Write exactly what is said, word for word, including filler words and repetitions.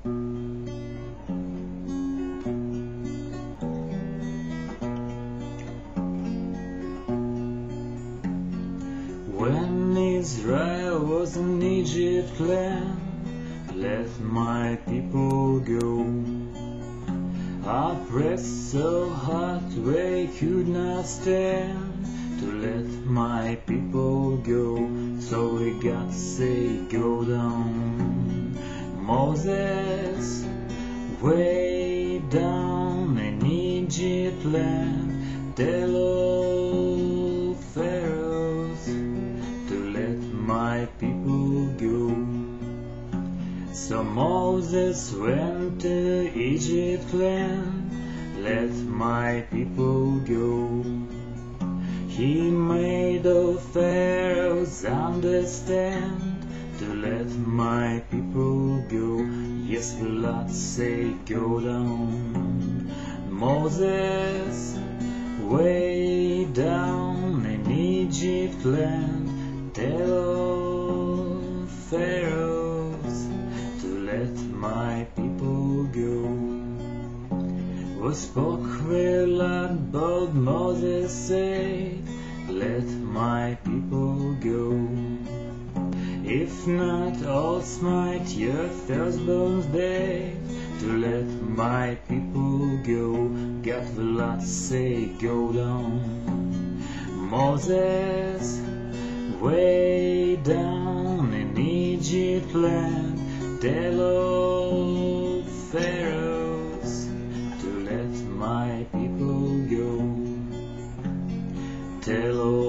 When Israel was in Egypt land, let my people go. I pressed so hard they could not stand to let my people go. So we got to say go down. Moses, way down in Egypt land, tell all pharaohs to let my people go. So Moses went to Egypt land, let my people go. He made the pharaohs understand to let my people go. Yes, the Lord say go down. Moses, way down in Egypt land, tell all pharaohs to let my people go. We spoke with Lord, but Moses said, let my people go. If not, I'll smite your firstborns dead to let my people go. God the Lord say go down. Moses, way down in Egypt land, tell all pharaohs to let my people go. Tell all